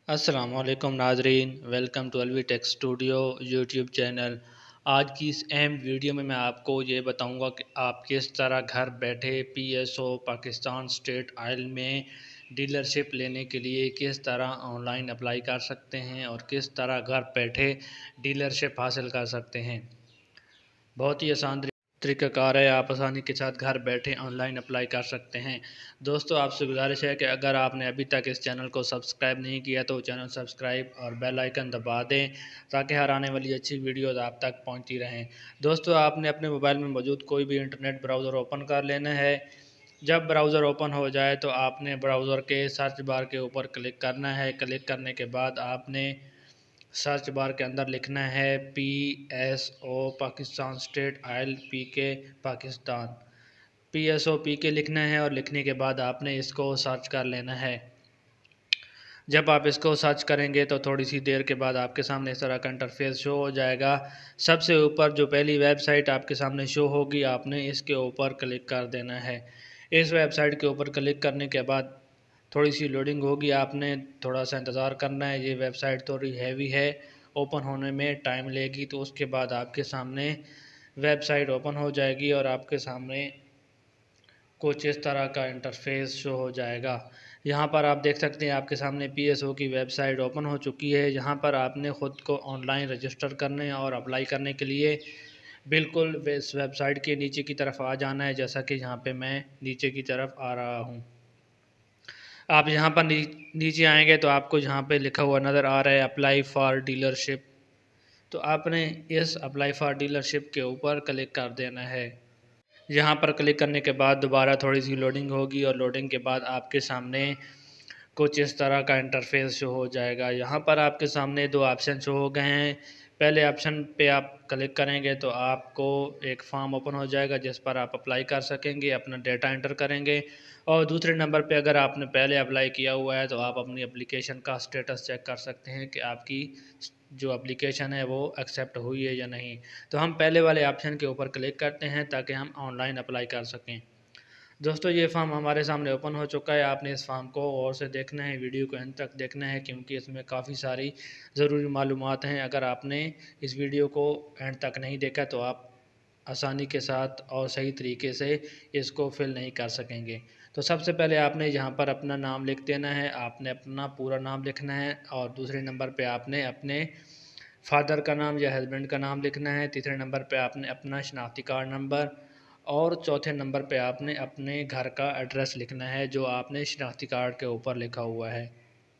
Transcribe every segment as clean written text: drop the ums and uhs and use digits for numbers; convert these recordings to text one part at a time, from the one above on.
अस्सलामुअलैकुम नाजरीन, welcome to Alvi tech studio YouTube channel. आज की इस अहम वीडियो में मैं आपको ये बताऊंगा कि आप किस तरह घर बैठे पीएसओ पाकिस्तान स्टेट ऑयल में डीलरशिप लेने के लिए किस तरह ऑनलाइन अप्लाई कर सकते हैं और किस तरह घर बैठे डीलरशिप हासिल कर सकते हैं। बहुत ही आसान तरीक़ाकार है, आप आसानी के साथ घर बैठे ऑनलाइन अप्लाई कर सकते हैं। दोस्तों, आपसे गुजारिश है कि अगर आपने अभी तक इस चैनल को सब्सक्राइब नहीं किया तो चैनल सब्सक्राइब और बेल आइकन दबा दें ताकि हर आने वाली अच्छी वीडियोस आप तक पहुंचती रहें। दोस्तों, आपने अपने मोबाइल में मौजूद कोई भी इंटरनेट ब्राउज़र ओपन कर लेना है। जब ब्राउज़र ओपन हो जाए तो आपने ब्राउज़र के सर्च बार के ऊपर क्लिक करना है। क्लिक करने के बाद आपने सर्च बार के अंदर लिखना है PSO Pakistan state oil PK Pakistan. PSO PK लिखना है और लिखने के बाद आपने इसको सर्च कर लेना है। जब आप इसको सर्च करेंगे तो थोड़ी सी देर के बाद आपके सामने इस तरह का इंटरफेस शो हो जाएगा। सबसे ऊपर जो पहली वेबसाइट आपके सामने शो होगी, आपने इसके ऊपर क्लिक कर देना है। इस वेबसाइट के ऊपर क्लिक करने के बाद थोड़ी सी लोडिंग होगी, आपने थोड़ा सा इंतज़ार करना है। ये वेबसाइट थोड़ी हैवी है, ओपन होने में टाइम लेगी। तो उसके बाद आपके सामने वेबसाइट ओपन हो जाएगी और आपके सामने कुछ इस तरह का इंटरफेस शो हो जाएगा। यहाँ पर आप देख सकते हैं आपके सामने PSO की वेबसाइट ओपन हो चुकी है। यहाँ पर आपने ख़ुद को ऑनलाइन रजिस्टर करने और अप्लाई करने के लिए बिल्कुल इस वेबसाइट के नीचे की तरफ आ जाना है, जैसा कि यहाँ पे मैं नीचे की तरफ आ रहा हूँ। आप यहाँ पर नीचे आएंगे तो आपको यहाँ पे लिखा हुआ नज़र आ रहा है अप्लाई फॉर डीलरशिप। तो आपने इस अप्लाई फॉर डीलरशिप के ऊपर क्लिक कर देना है। यहाँ पर क्लिक करने के बाद दोबारा थोड़ी सी लोडिंग होगी और लोडिंग के बाद आपके सामने कुछ इस तरह का इंटरफेस शो हो जाएगा। यहाँ पर आपके सामने दो ऑप्शन शो हो गए हैं। पहले ऑप्शन पे आप क्लिक करेंगे तो आपको एक फॉर्म ओपन हो जाएगा जिस पर आप अप्लाई कर सकेंगे, अपना डेटा एंटर करेंगे। और दूसरे नंबर पे अगर आपने पहले अप्लाई किया हुआ है तो आप अपनी एप्लीकेशन का स्टेटस चेक कर सकते हैं कि आपकी जो एप्लीकेशन है वो एक्सेप्ट हुई है या नहीं। तो हम पहले वाले ऑप्शन के ऊपर क्लिक करते हैं ताकि हम ऑनलाइन अप्लाई कर सकें। दोस्तों, ये फॉर्म हमारे सामने ओपन हो चुका है। आपने इस फॉर्म को गौर से देखना है, वीडियो को अंत तक देखना है क्योंकि इसमें काफ़ी सारी ज़रूरी मालूमात हैं। अगर आपने इस वीडियो को एंड तक नहीं देखा तो आप आसानी के साथ और सही तरीके से इसको फिल नहीं कर सकेंगे। तो सबसे पहले आपने यहाँ पर अपना नाम लिख देना है। आपने अपना पूरा नाम लिखना है और दूसरे नंबर पे आपने अपने फादर का नाम या हस्बैंड का नाम लिखना है। तीसरे नंबर पे आपने अपना शनाख्ती कार्ड नंबर और चौथे नंबर पे आपने अपने घर का एड्रेस लिखना है जो आपने शनाख्ती कार्ड के ऊपर लिखा हुआ है।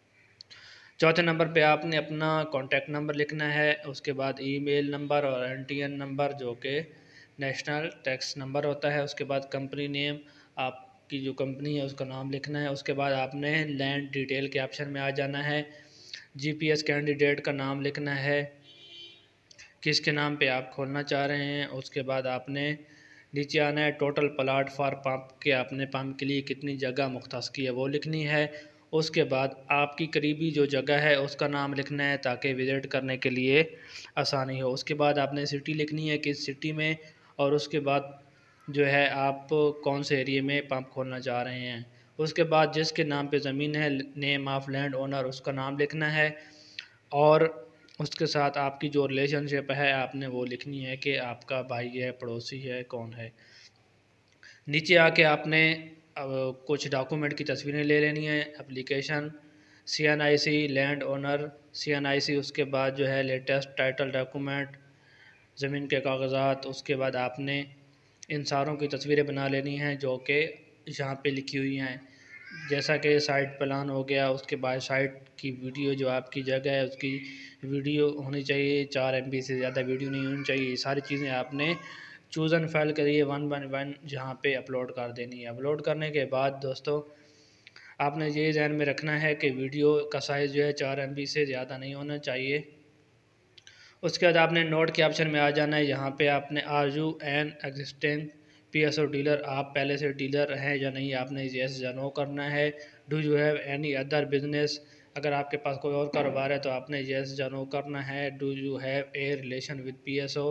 चौथे नंबर पे आपने अपना कॉन्टैक्ट नंबर लिखना है। उसके बाद ईमेल नंबर और NTN नंबर जो कि नेशनल टैक्स नंबर होता है। उसके बाद कंपनी नेम, आपकी जो कंपनी है उसका नाम लिखना है। उसके बाद आपने लैंड डिटेल के ऑप्शन में आ जाना है। GPS कैंडिडेट का नाम लिखना है, किसके नाम पे आप खोलना चाह रहे हैं। उसके बाद आपने नीचे आना है, टोटल प्लाट फॉर पंप के आपने पंप के लिए कितनी जगह मुख्तस की है वो लिखनी है। उसके बाद आपकी करीबी जो जगह है उसका नाम लिखना है ताकि विज़िट करने के लिए आसानी हो। उसके बाद आपने सिटी लिखनी है, किस सिटी में, और उसके बाद जो है आप कौन से एरिए में पंप खोलना चाह रहे हैं। उसके बाद जिसके नाम पे ज़मीन है, नेम ऑफ़ लैंड ओनर, उसका नाम लिखना है। और उसके साथ आपकी जो रिलेशनशिप है आपने वो लिखनी है कि आपका भाई है, पड़ोसी है, कौन है। नीचे आके आपने कुछ डॉक्यूमेंट की तस्वीरें ले लेनी है। Application, CNIC, land owner CNIC, उसके बाद जो है लेटेस्ट टाइटल डॉक्यूमेंट, ज़मीन के कागजात। उसके बाद आपने इन सारों की तस्वीरें बना लेनी हैं जो कि यहाँ पे लिखी हुई हैं, जैसा कि साइट प्लान हो गया। उसके बाद साइट की वीडियो, जो आपकी जगह है उसकी वीडियो होनी चाहिए, 4 MB से ज़्यादा वीडियो नहीं होनी चाहिए। ये सारी चीज़ें आपने चूज़न फाइल करिए 1 बाय 1 जहाँ पे अपलोड कर देनी है। अपलोड करने के बाद दोस्तों, आपने ये ध्यान में रखना है कि वीडियो का साइज़ जो है 4 MB से ज़्यादा नहीं होना चाहिए। उसके बाद आपने नोट के ऑप्शन में आ जाना है। यहाँ पे आपने are you an existing PSO dealer, आप पहले से डीलर हैं या नहीं, आपने येस या नो करना है। Do you have any other business, अगर आपके पास कोई और कारोबार है तो आपने येस या नो करना है। Do you have a relation with PSO,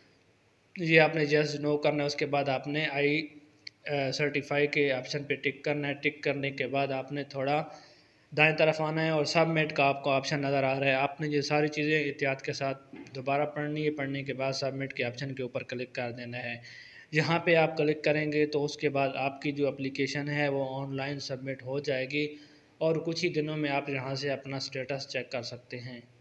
ये आपने येस नो करना है। उसके बाद आपने आई सर्टिफाई के ऑप्शन पे टिक करना है। टिक करने के बाद आपने थोड़ा दाएं तरफ आना है और सबमिट का आपको ऑप्शन नज़र आ रहा है। आपने ये सारी चीज़ें एहतियात के साथ दोबारा पढ़नी है। पढ़ने के बाद सबमिट के ऑप्शन के ऊपर क्लिक कर देना है। यहाँ पे आप क्लिक करेंगे तो उसके बाद आपकी जो एप्लीकेशन है वो ऑनलाइन सबमिट हो जाएगी और कुछ ही दिनों में आप यहाँ से अपना स्टेटस चेक कर सकते हैं।